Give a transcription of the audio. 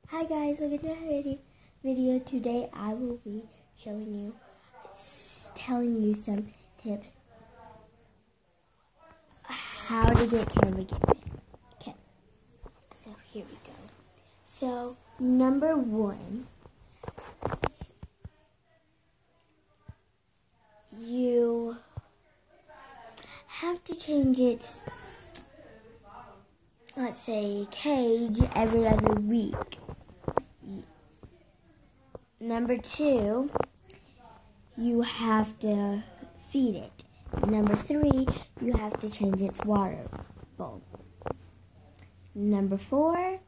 Hi guys, welcome to my video. Today I will be showing you, telling you some tips how to get camera guinea. Okay, so here we go. So number one, you have to change its, let's say, cage every other week. Number two, you have to feed it. Number three, you have to change its water bowl. Number four,